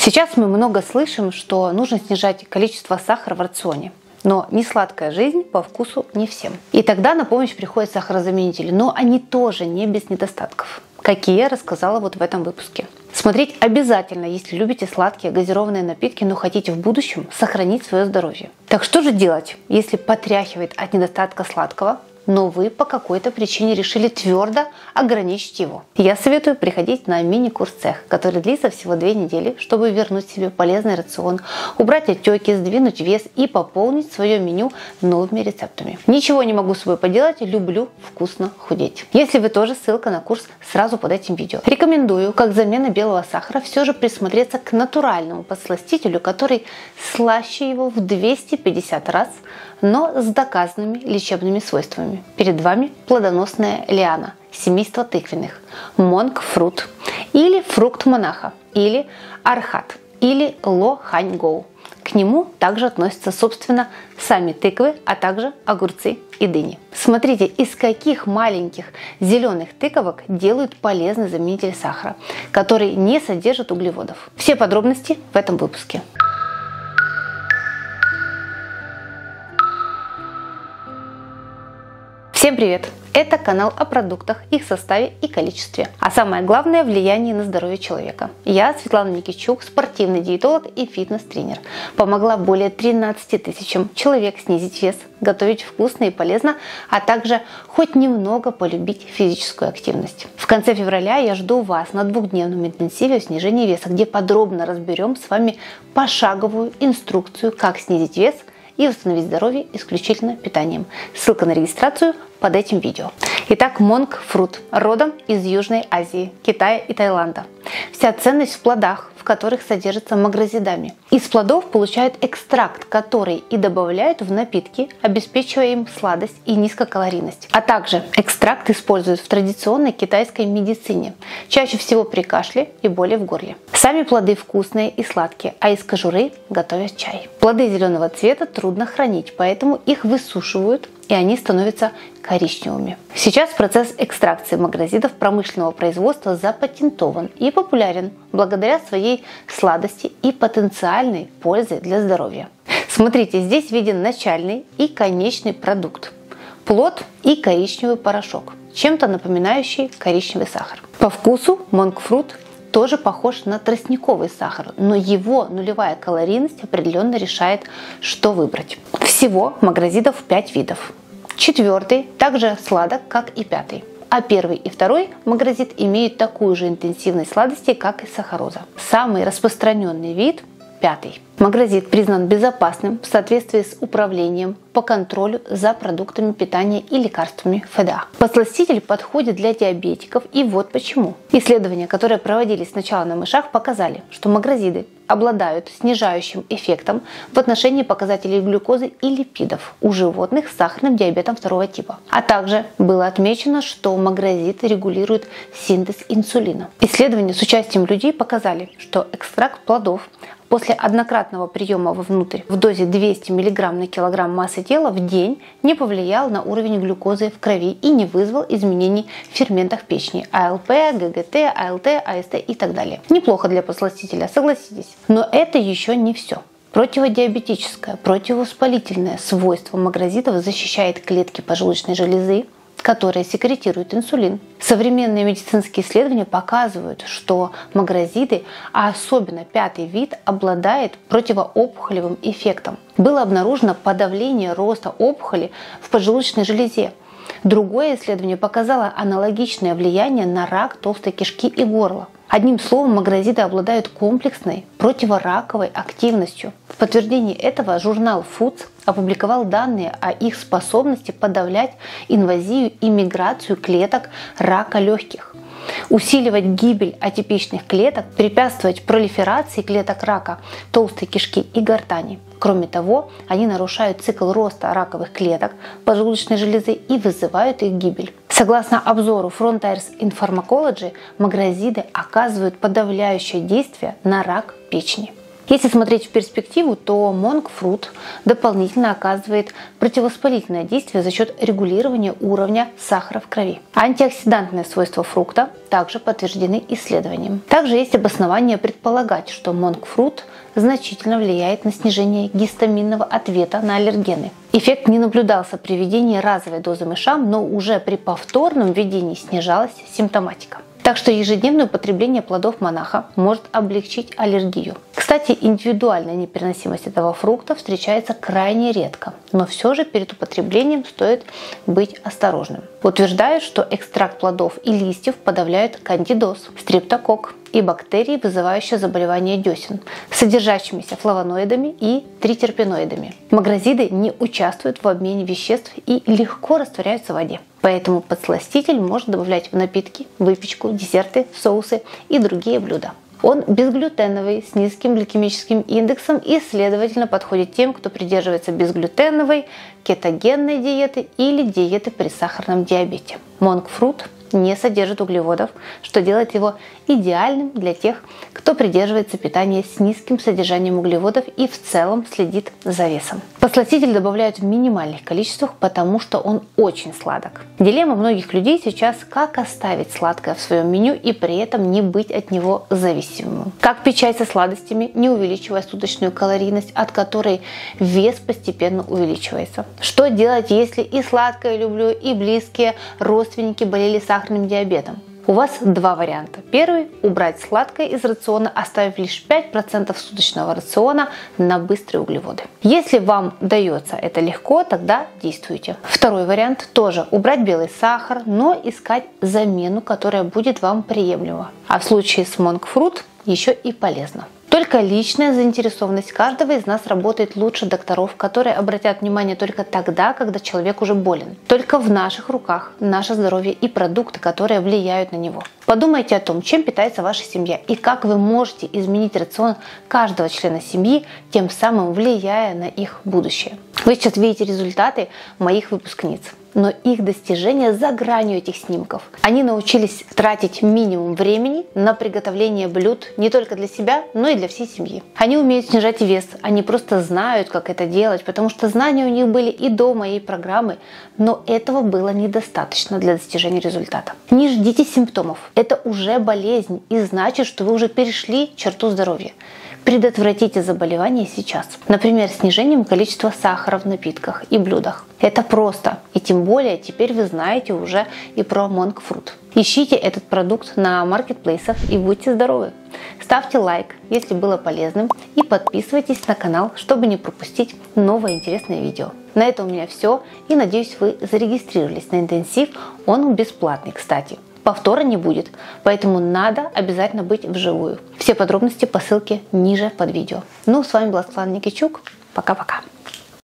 Сейчас мы много слышим, что нужно снижать количество сахара в рационе. Но несладкая жизнь по вкусу не всем. И тогда на помощь приходят сахарозаменители, но они тоже не без недостатков. Какие я рассказала вот в этом выпуске. Смотреть обязательно, если любите сладкие газированные напитки, но хотите в будущем сохранить свое здоровье. Так что же делать, если потряхивает от недостатка сладкого, но вы по какой-то причине решили твердо ограничить его? Я советую приходить на мини-курс «Цех», который длится всего 2 недели, чтобы вернуть себе полезный рацион, убрать отеки, сдвинуть вес и пополнить свое меню новыми рецептами. Ничего не могу с собой поделать, люблю вкусно худеть. Если вы тоже, ссылка на курс сразу под этим видео. Рекомендую, как замена белого сахара, все же присмотреться к натуральному подсластителю, который слаще его в 250 раз, но с доказанными лечебными свойствами. Перед вами плодоносная лиана семейства тыквенных, монк-фрут, или фрукт монаха, или архат, или ло-хань-гоу. К нему также относятся, собственно, сами тыквы, а также огурцы и дыни. Смотрите, из каких маленьких зеленых тыковок делают полезный заменитель сахара, который не содержит углеводов. Все подробности в этом выпуске. Всем привет! Это канал о продуктах, их составе и количестве, а самое главное – влиянии на здоровье человека. Я, Светлана Никитчук, спортивный диетолог и фитнес-тренер. Помогла более 13 тысячам человек снизить вес, готовить вкусно и полезно, а также хоть немного полюбить физическую активность. В конце февраля я жду вас на 2-дневном интенсиве снижения веса, где подробно разберем с вами пошаговую инструкцию, как снизить вес и восстановить здоровье исключительно питанием. Ссылка на регистрацию под этим видео. Итак, монк-фрут родом из Южной Азии, Китая и Таиланда. Вся ценность в плодах, в которых содержится магрозидами. Из плодов получают экстракт, который и добавляют в напитки, обеспечивая им сладость и низкокалорийность. А также экстракт используют в традиционной китайской медицине, чаще всего при кашле и боли в горле. Сами плоды вкусные и сладкие, а из кожуры готовят чай. Плоды зеленого цвета трудно хранить, поэтому их высушивают, и они становятся коричневыми. Сейчас процесс экстракции магрозидов промышленного производства запатентован и популярен благодаря своей сладости и потенциальной пользе для здоровья. Смотрите, здесь виден начальный и конечный продукт. Плод и коричневый порошок, чем-то напоминающий коричневый сахар. По вкусу монк-фрут тоже похож на тростниковый сахар, но его нулевая калорийность определенно решает, что выбрать. Всего магрозидов 5 видов. 4-й также сладок, как и 5-й. А 1-й и 2-й магрозид имеют такую же интенсивность сладости, как и сахароза. Самый распространенный вид – 5-й. Магрозид признан безопасным в соответствии с управлением по контролю за продуктами питания и лекарствами ФДА. Подсластитель подходит для диабетиков, и вот почему. Исследования, которые проводились сначала на мышах, показали, что магрозиды обладают снижающим эффектом в отношении показателей глюкозы и липидов у животных с сахарным диабетом 2 типа. А также было отмечено, что магрозид регулирует синтез инсулина. Исследования с участием людей показали, что экстракт плодов после однократного приема вовнутрь в дозе 200 мг на килограмм массы тела в день не повлиял на уровень глюкозы в крови и не вызвал изменений в ферментах печени АЛП, ГГТ, АЛТ, АСТ и так далее. Неплохо для подсластителя, согласитесь. Но это еще не все. Противодиабетическое, противовоспалительное свойство магрозидов защищает клетки поджелудочной железы, которые секретируют инсулин. Современные медицинские исследования показывают, что магрозиды, а особенно 5-й вид, обладает противоопухолевым эффектом. Было обнаружено подавление роста опухоли в поджелудочной железе. Другое исследование показало аналогичное влияние на рак толстой кишки и горла. Одним словом, магрозиды обладают комплексной противораковой активностью. В подтверждении этого журнал Foods опубликовал данные о их способности подавлять инвазию и миграцию клеток рака легких, усиливать гибель атипичных клеток, препятствовать пролиферации клеток рака толстой кишки и гортани. Кроме того, они нарушают цикл роста раковых клеток поджелудочной железы и вызывают их гибель. Согласно обзору Frontiers in Pharmacology, магрозиды оказывают подавляющее действие на рак печени. Если смотреть в перспективу, то монк-фрут дополнительно оказывает противовоспалительное действие за счет регулирования уровня сахара в крови. Антиоксидантные свойства фрукта также подтверждены исследованием. Также есть обоснование предполагать, что монк-фрут значительно влияет на снижение гистаминного ответа на аллергены. Эффект не наблюдался при введении разовой дозы мышам, но уже при повторном введении снижалась симптоматика. Так что ежедневное употребление плодов монаха может облегчить аллергию. Кстати, индивидуальная непереносимость этого фрукта встречается крайне редко, но все же перед употреблением стоит быть осторожным. Утверждают, что экстракт плодов и листьев подавляют кандидоз, стрептококк и бактерии, вызывающие заболевания десен, содержащимися флавоноидами и тритерпеноидами. Магрозиды не участвуют в обмене веществ и легко растворяются в воде. Поэтому подсластитель можно добавлять в напитки, выпечку, десерты, соусы и другие блюда. Он безглютеновый, с низким гликемическим индексом и, следовательно, подходит тем, кто придерживается безглютеновой, кетогенной диеты или диеты при сахарном диабете. Монк-фрут не содержит углеводов, что делает его идеальным для тех, кто придерживается питания с низким содержанием углеводов и в целом следит за весом. Подсластитель добавляют в минимальных количествах, потому что он очень сладок. Дилемма многих людей сейчас: как оставить сладкое в своем меню и при этом не быть от него зависимым. Как пить чай со сладостями, не увеличивая суточную калорийность, от которой вес постепенно увеличивается. Что делать, если и сладкое люблю, и близкие родственники болели сахарным диабетом? У вас два варианта. Первый – убрать сладкое из рациона, оставив лишь 5% суточного рациона на быстрые углеводы. Если вам дается это легко, тогда действуйте. Второй вариант – тоже убрать белый сахар, но искать замену, которая будет вам приемлема. А в случае с монк-фрут еще и полезно. Только личная заинтересованность каждого из нас работает лучше докторов, которые обратят внимание только тогда, когда человек уже болен. Только в наших руках наше здоровье и продукты, которые влияют на него. Подумайте о том, чем питается ваша семья и как вы можете изменить рацион каждого члена семьи, тем самым влияя на их будущее. Вы сейчас видите результаты моих выпускниц, но их достижения за гранью этих снимков. Они научились тратить минимум времени на приготовление блюд не только для себя, но и для всей семьи. Они умеют снижать вес, они просто знают, как это делать, потому что знания у них были и до моей программы, но этого было недостаточно для достижения результата. Не ждите симптомов, это уже болезнь и значит, что вы уже перешли черту здоровья. Предотвратите заболевание сейчас. Например, снижением количества сахара в напитках и блюдах. Это просто. И тем более теперь вы знаете уже и про монк-фрут. Ищите этот продукт на маркетплейсах и будьте здоровы. Ставьте лайк, если было полезным, и подписывайтесь на канал, чтобы не пропустить новое интересное видео. На этом у меня все, и надеюсь, вы зарегистрировались на интенсив. Он бесплатный, кстати. Повтора не будет, поэтому надо обязательно быть вживую. Все подробности по ссылке ниже под видео. Ну, с вами была Светлана Никитчук. Пока-пока.